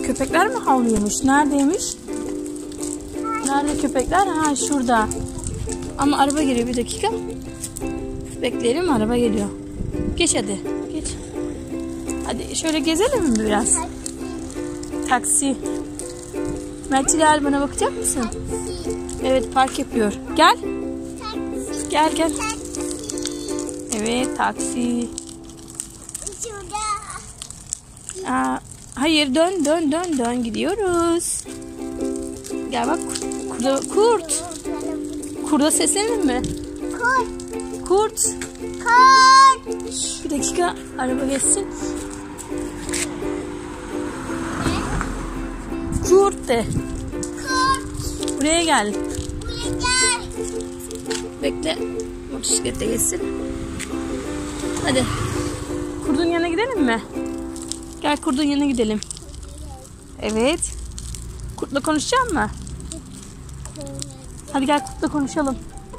köpekler mi havlıyormuş? Neredeymiş? Nerede köpekler? Ha şurada. Ama araba geliyor, bir dakika. Bekleyelim, araba geliyor. Geç hadi. Geç. Hadi şöyle gezelim mi biraz? Taksi. Mertilal, bana bakacak mısın? Evet, park yapıyor. Gel. Gel gel. Evet, taksi. Hayır, dön gidiyoruz. Gel bak, kurt. Kurda seslenelim mi? Kurt. Bir dakika, araba geçsin. Kurt de. Buraya gel. Bekle. Motosikletle geçsin. Hadi. Kurdun yanına gidelim mi? Gel kurdun yanına gidelim. Evet. Kurtla konuşacak mı? Hadi gel kurtla konuşalım.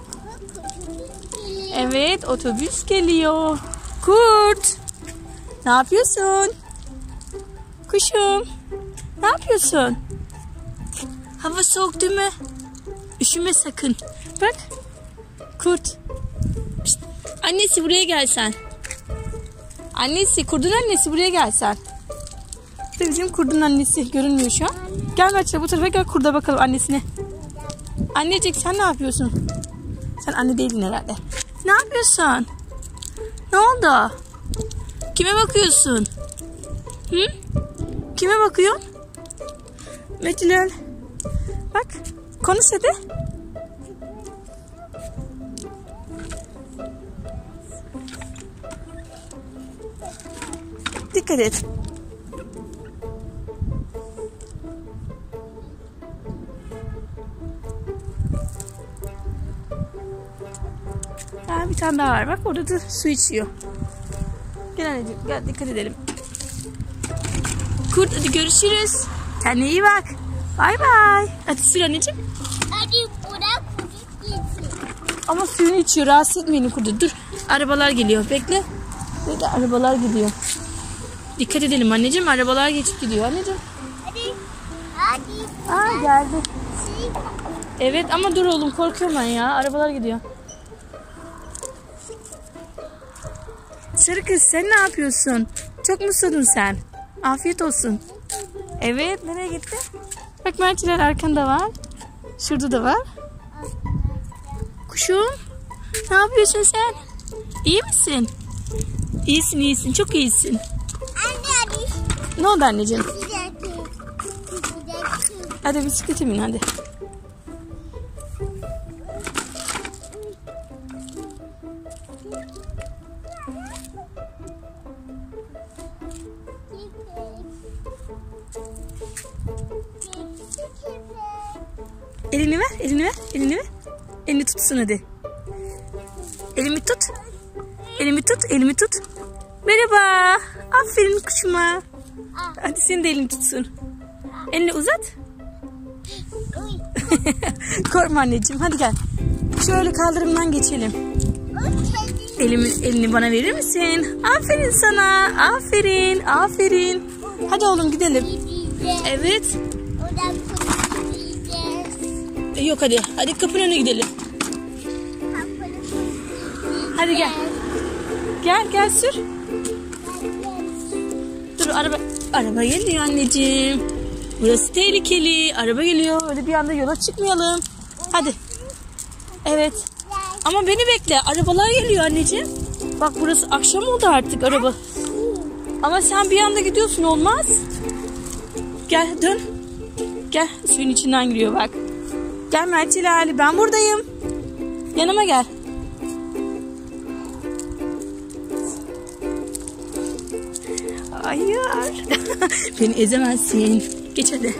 Evet, otobüs geliyor. Kurt. Ne yapıyorsun? Kuşum. Ne yapıyorsun? Hava soğuk değil mi? Üşüme sakın. Bak. Kurt. Pişt. Annesi buraya gelsen. Annesi, kurdun annesi buraya gelsen. İşte bizim kurdun annesi görünmüyor şu an. Gel Mert'le bu tarafa gel, kurda bakalım annesine. Annecik, sen ne yapıyorsun? Sen anne değildin herhalde. Ne yapıyorsun? Ne oldu? Kime bakıyorsun? Hı? Kime bakıyorsun? Metilal. Bak, konuş hadi. Dikkat et. Bir tane daha var. Bak orada da su içiyor. Gel anneciğim, gel dikkat edelim. Kurt, hadi görüşürüz. Kendine iyi bak. Bay bay. Hadi sür anneciğim. Hadi bırak gitsin. Ama suyunu içiyor. Rahatsız etmeyin kurdu. Dur. Arabalar geliyor. Bekle. Bekle, arabalar gidiyor. Dikkat edelim anneciğim. Arabalar geçip gidiyor anneciğim. Hadi. Geldi. Evet ama dur oğlum, korkuyorum ben ya. Arabalar gidiyor. Sarı kız, sen ne yapıyorsun? Çok mu susadın sen? Afiyet olsun. Evet, nereye gitti? Bak Mert'ler arkanda var. Şurada da var. Kuşum, ne yapıyorsun sen? İyi misin? İyisin, çok iyisin. Anne. Ne oldu anneciğim? Hadi bisiklete bin hadi. Elini ver. Elini tutsun hadi. Elimi tut. Merhaba. Aferin kuşuma. Hadi senin de elini tutsun. Elini uzat. Korkma anneciğim, hadi gel. Şöyle kaldırımdan geçelim. Elini bana verir misin? Aferin sana. Aferin. Hadi oğlum gidelim. Evet. Yok hadi. Hadi kapının önüne gidelim. Hadi gel. Gel sür. Dur, araba geliyor anneciğim. Burası tehlikeli. Araba geliyor. Öyle bir anda yola çıkmayalım. Hadi. Evet. Ama beni bekle. Arabalar geliyor anneciğim. Bak burası akşam oldu artık araba. Ama sen bir anda gidiyorsun, olmaz. Gel dön. Gel, suyun içinden giriyor bak. Gel Mertilal, ben buradayım. Yanıma gel. Hayır. Beni ezemezsin. Geç hadi.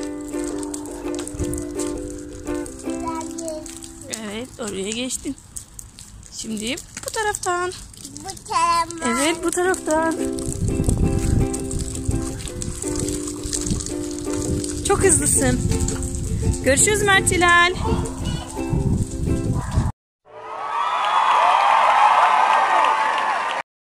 Evet, oraya geçtin. Şimdi bu taraftan. Evet, bu taraftan. Çok hızlısın. Görüşürüz Mertilal.